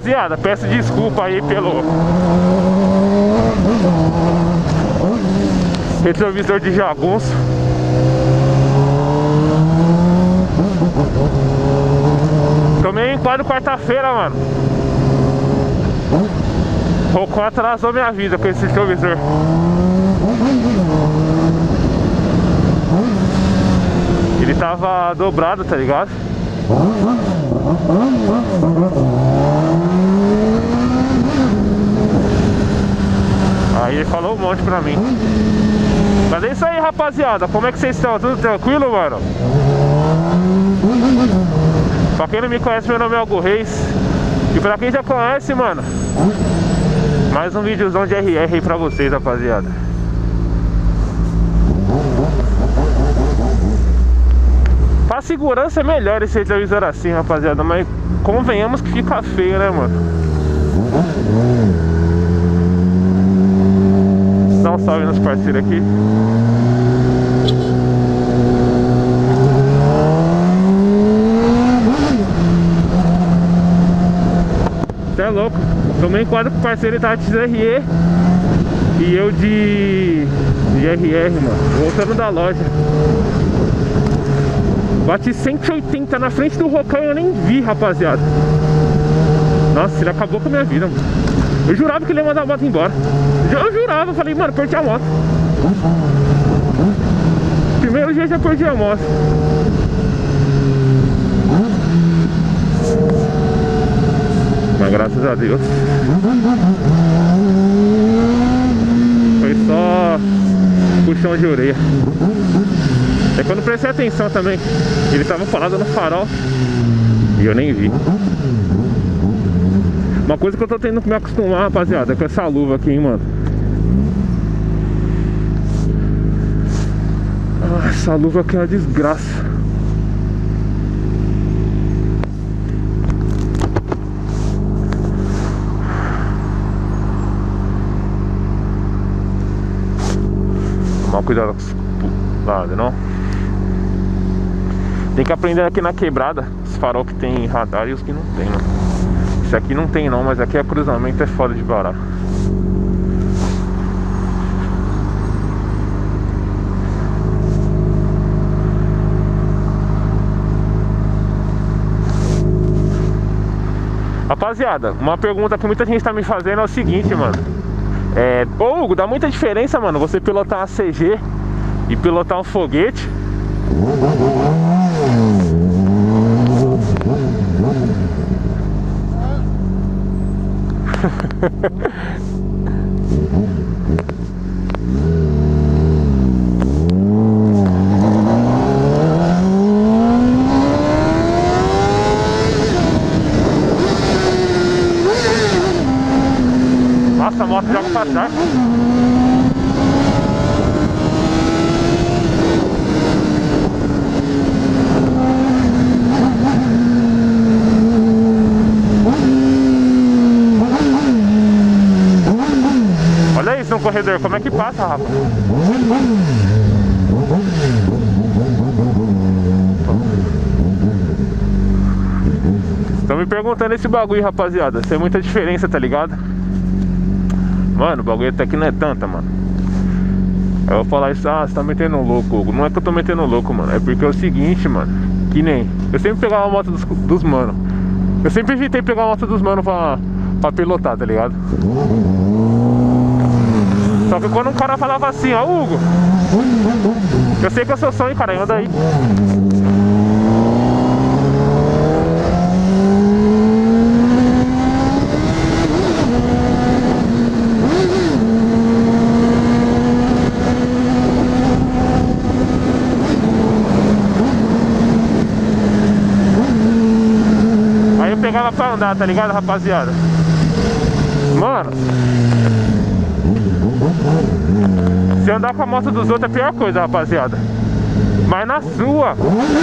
Rapaziada, peço desculpa aí pelo retrovisor de jagunço. Tomei um enquadro quarta-feira, mano. O Rocon atrasou minha vida com esse retrovisor. Ele tava dobrado, tá ligado? Aí ele falou um monte pra mim. Mas é isso aí, rapaziada. Como é que vocês estão? Tudo tranquilo, mano? Pra quem não me conhece, meu nome é Hugo Reis. E pra quem já conhece, mano, mais um videozão de RR aí pra vocês, rapaziada. Pra segurança é melhor esse retrovisor assim, rapaziada. Mas convenhamos que fica feio, né, mano? Dá um salve nos parceiros aqui. Você é louco. Tomei enquadro com o parceiro, ele tava de RE e eu de RR, mano. Voltando da loja. Bati 180 na frente do Rocon e eu nem vi, rapaziada. Nossa, ele acabou com a minha vida, mano. Eu jurava que ele ia mandar a moto embora. Eu jurava, eu falei, mano, perdi a moto. Primeiro dia já perdi a moto. Mas graças a Deus foi só puxão de orelha. É quando prestei atenção também. Ele tava parado no farol e eu nem vi. Uma coisa que eu tô tendo que me acostumar, rapaziada, é com essa luva aqui, hein, mano. Ah, essa luva aqui é uma desgraça. Tomar cuidado com os lados, não? Tem que aprender aqui na quebrada os farol que tem radar e os que não tem, mano. Esse aqui não tem não, mas aqui é cruzamento, é foda de barato. Rapaziada, uma pergunta que muita gente tá me fazendo é o seguinte, mano. Ô Hugo, dá muita diferença, mano, você pilotar uma CG e pilotar um foguete? Nossa, a moto joga pra trás. Olha isso no corredor, como é que passa, rapaz? Estão me perguntando esse bagulho, rapaziada. Se é muita diferença, tá ligado? Mano, o bagulho até que não é tanta, mano. Eu vou falar isso, você tá metendo louco, Hugo. Não é que eu tô metendo louco, mano. É porque é o seguinte, mano. Que nem eu sempre pegava a moto dos mano. Eu sempre evitei pegar a moto dos mano pra pilotar, tá ligado? Só que quando um cara falava assim, ó, Hugo, eu sei que é o seu sonho, cara, anda aí. Aí eu pegava pra andar, tá ligado, rapaziada? Mano, se andar com a moto dos outros é a pior coisa, rapaziada. Mas na sua,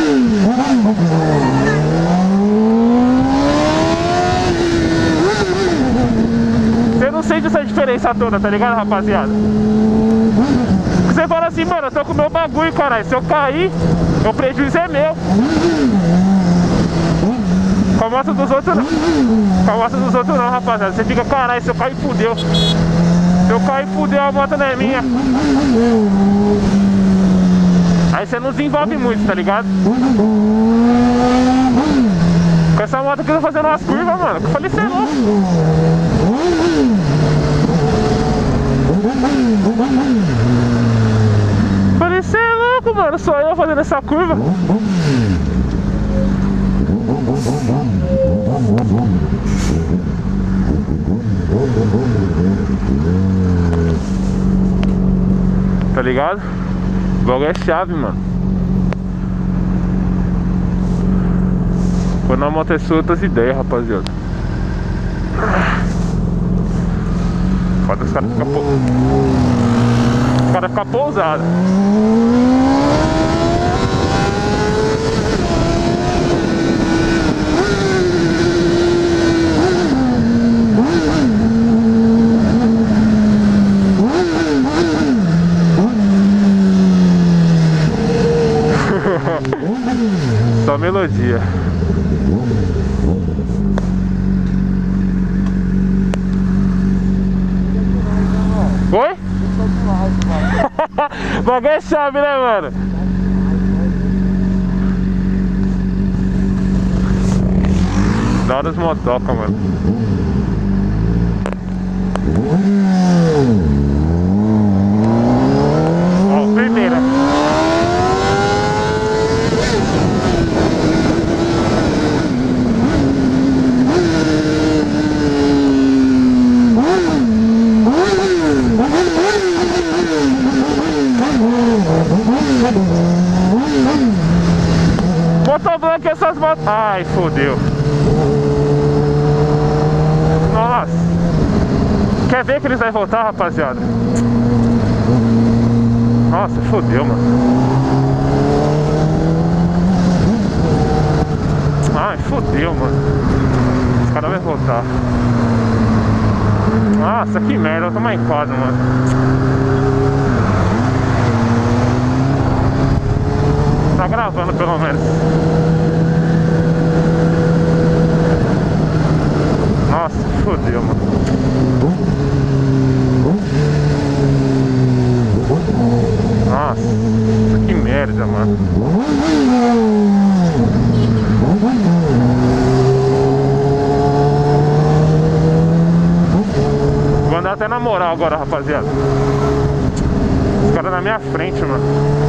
você não sente essa diferença toda, tá ligado, rapaziada? Você fala assim, mano, eu tô com o meu bagulho, caralho. Se eu cair, o prejuízo é meu. Com a moto dos outros não. Com a moto dos outros não, rapaziada. Você fica, caralho, se eu cair, fudeu. Se eu cair, fudeu, a moto não é minha. Aí você não desenvolve muito, tá ligado? Com essa moto aqui eu tô fazendo umas curvas, mano. Eu falei, cê é louco. Falei, cê é louco, mano. Só eu fazendo essa curva. Tá ligado? O bagulho é chave, mano. Quando a moto é sua, outras ideias, rapaziada. Foda os caras ficam pousados. Só melodia. Oi? Bagulho é chave, né, mano? Da hora das motocas, mano. Ó, primeira. Motoblog essas motos. Ai, fodeu. Nossa. Quer ver que eles vão voltar, rapaziada? Nossa, fodeu, mano. Ai, fodeu, mano. Os caras vão voltar. Nossa, que merda. Eu tô mais em quadro, mano. Tá gravando pelo menos. Nossa, fodeu, mano. Nossa, que merda, mano. Vou andar até na moral agora, rapaziada. Os caras na minha frente, mano.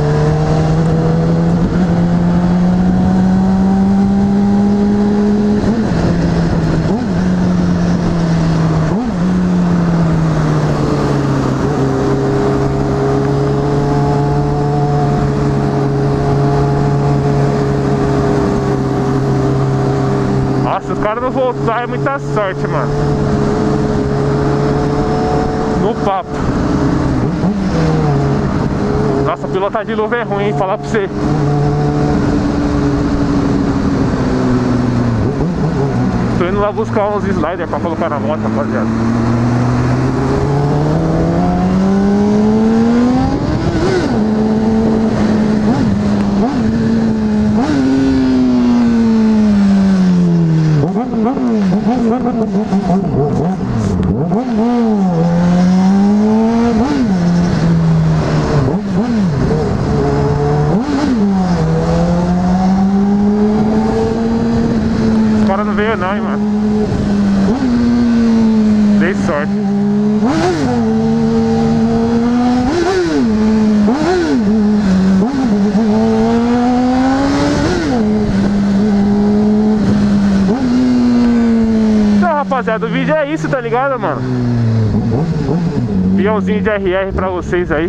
Nossa, os caras não voltar é muita sorte, mano. No papo. Nossa, pilotar de luva é ruim, hein? Falar pra você. Tô indo lá buscar uns sliders pra colocar na moto, rapaziada. Os caras não veio não, hein, mano. Dei sorte. Então, rapaziada, o vídeo é isso, tá ligado, mano? Peãozinho de RR pra vocês aí.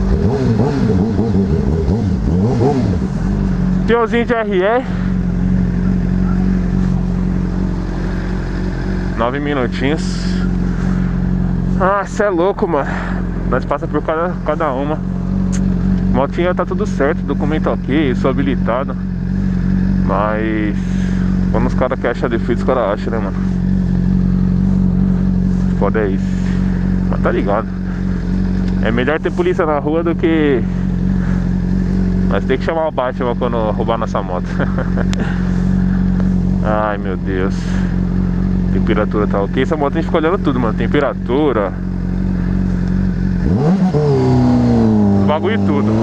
Peãozinho de RR. 9 minutinhos. Ah, cê é louco, mano. Nós passa por cada uma. Motinha tá tudo certo, documento ok, sou habilitado. Mas quando os caras querem achar defeito, os caras acham, né, mano? Foda é isso. Mas tá ligado. É melhor ter polícia na rua do que nós tem que chamar o Batman quando roubar nossa moto. Ai, meu Deus. Temperatura tá ok. Essa moto a gente fica olhando tudo, mano. Temperatura, bagulho e tudo.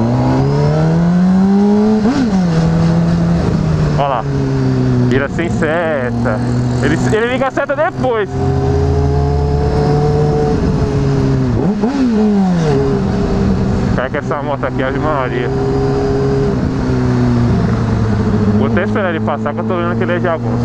Olha lá. Vira sem seta. Ele liga a seta depois. Pega essa moto aqui, Ave Maria. Vou até esperar ele passar, que eu tô vendo que ele é jagunço.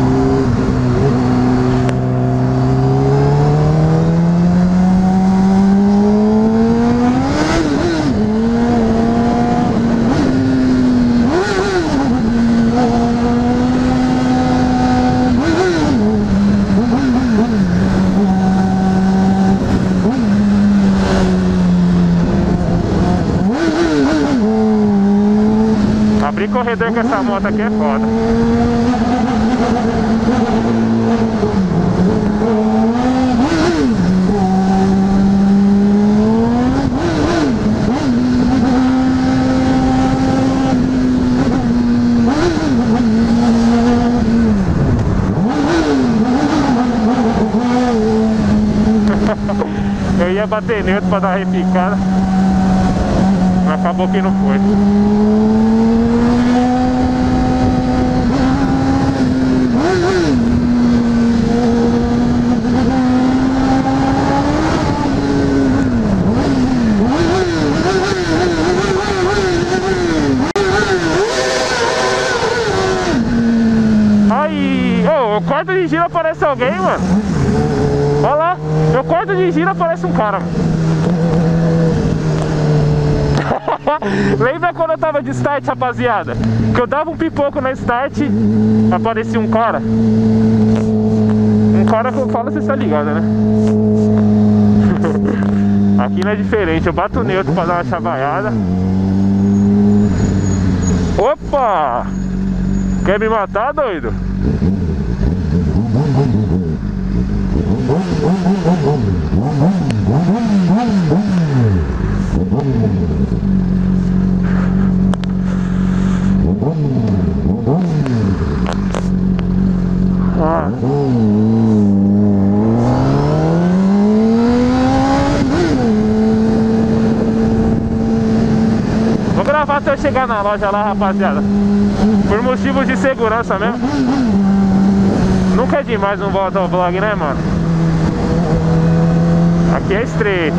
Abrir corredor com essa moto aqui é foda. Eu ia bater neutro pra dar uma repicada, mas acabou que não foi. Aí, oh, eu corto de giro, aparece alguém, mano. Olha lá, eu corto de giro, aparece um cara, mano. Lembra quando eu tava de start, rapaziada? Que eu dava um pipoco na start, aparecia um cara. Um cara que eu falo, você tá ligado, né? Aqui não é diferente, eu bato neutro pra dar uma chavaiada. Opa! Quer me matar, doido? Ah. Vou gravar até eu chegar na loja lá, rapaziada. Por motivos de segurança mesmo. Nunca é demais um motovlog, né, mano? Aqui é estreito.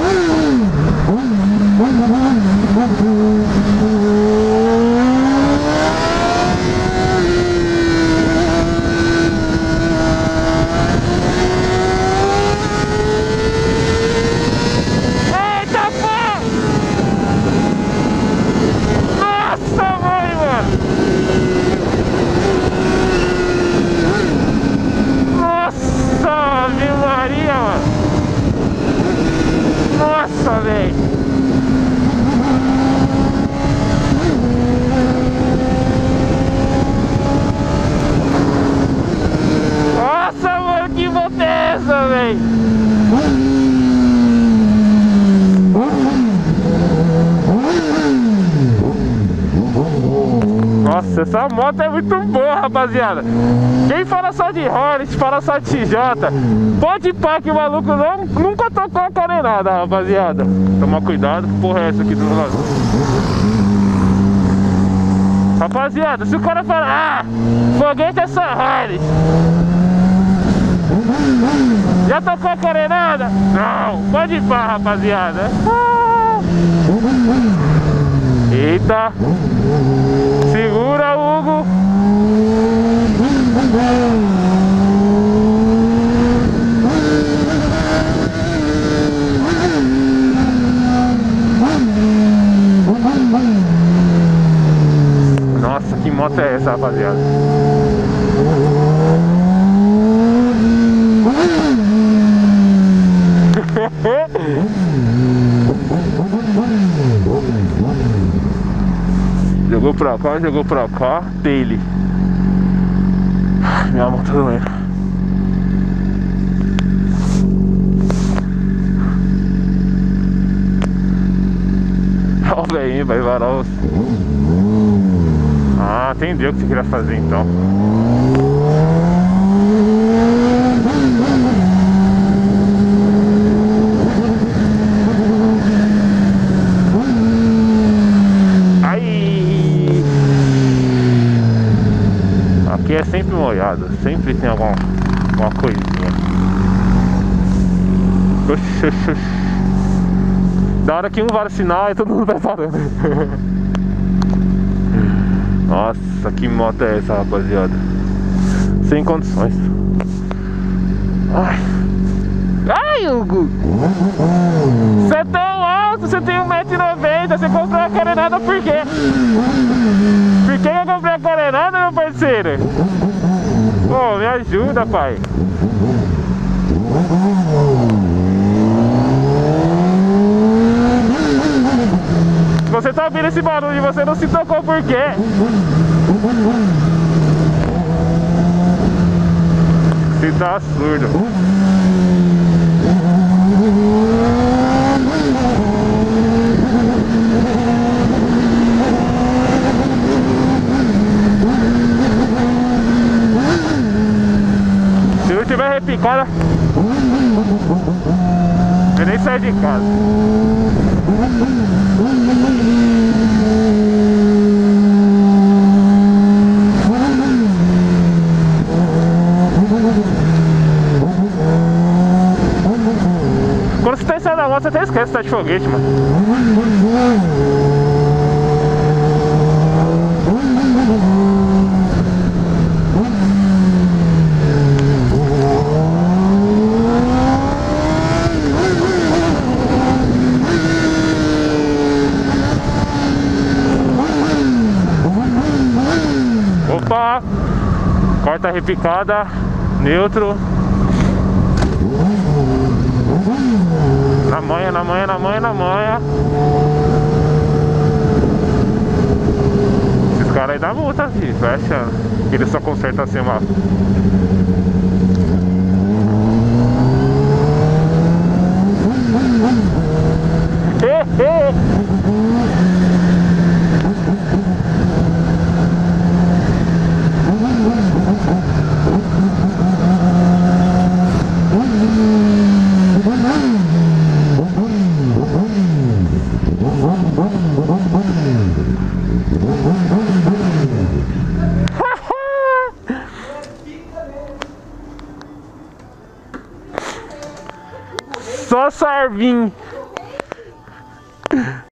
Nossa, velho. Nossa, mano, que moto é essa, velho? Nossa, essa moto é muito boa, rapaziada. Quem fala só de Hornet, fala só de TJ, pode pá que o maluco nunca tocou a carenada, rapaziada. Toma cuidado, que porra é essa aqui do lado. Rapaziada, se o cara falar, foguete é só Hornet, já tocou a carenada? Não, pode pá, rapaziada. Eita. Segura, Hugo. Nossa, que moto é essa, rapaziada? Jogou pra cá, dele. Minha mão tá doendo. Ó, o velhinho vai varar os... Ah, entendi o que você queria fazer então. Aí. Aqui é sempre molhado, sempre tem alguma coisinha. Oxi, oxi, oxi. Da hora que um vara sinal e todo mundo vai parando. Nossa, que moto é essa, rapaziada? Sem condições. Ai. Ai, Hugo! Você é tão alto, você tem 1,90 m, você comprou a carenada por quê? Por que eu comprei a carenada, meu parceiro? Pô, me ajuda, pai. Você tá ouvindo esse barulho e você não se tocou por quê? Você tá surdo. Se não tiver repicada, eu nem saio de casa. Quando você tá em cima da moto, você até esquece que tá de foguete, mano. Opa! Corta repicada, neutro. Na manha, na manha, na manha, na manha. Esses caras aí dá multa, filho. Vai achando que eles só consertam assim uma. Só Sarvin.